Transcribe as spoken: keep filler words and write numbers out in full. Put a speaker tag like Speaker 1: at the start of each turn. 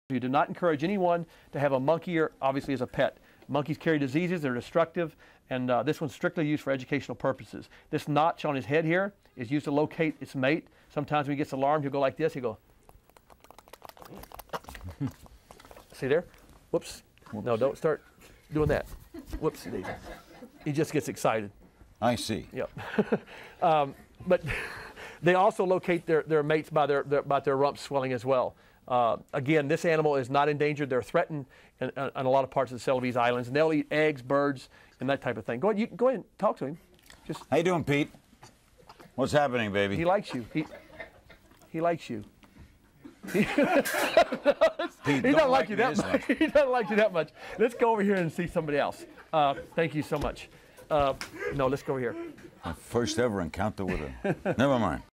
Speaker 1: You do not encourage anyone to have a monkey, or obviously as a pet. Monkeys carry diseases, they're destructive, and uh, this one's strictly used for educational purposes. This notch on his head here is used to locate its mate. Sometimes when he gets alarmed, he'll go like this, he'll go. See there? Whoops. Whoops. No, don't start doing that. Whoops. He just gets excited.
Speaker 2: I see.
Speaker 1: Yep. um, but they also locate their, their mates by their, their, by their rump swelling as well. Uh, again, this animal is not endangered. They're threatened in, in, in a lot of parts of the Celebes Islands, and they'll eat eggs, birds, and that type of thing. Go ahead, you go ahead and talk to him. Just.
Speaker 2: How you doing, Pete? What's happening, baby?
Speaker 1: He likes you. He, he likes you. Pete, he doesn't like you that much. He doesn't like you that much. Let's go over here and see somebody else. Uh, thank you so much. Uh, no, let's go over here.
Speaker 2: My first ever encounter with a. Never mind.